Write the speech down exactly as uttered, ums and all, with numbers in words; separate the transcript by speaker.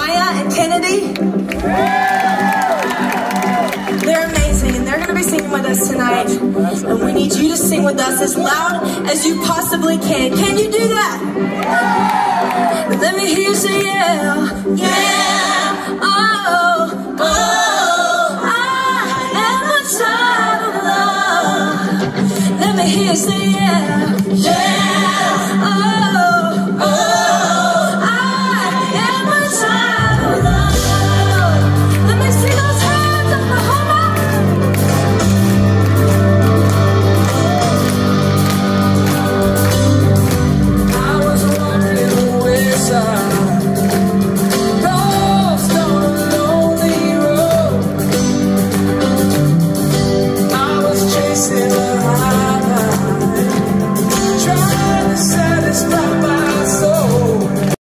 Speaker 1: Maya and Kennedy. They're amazing, and they're going to be singing with us tonight. And we need you to sing with us as loud as you possibly can. Can you do that? Let me hear you say yeah. Yeah. Oh, oh, I am a child of love. Let me hear you say yeah. Yeah.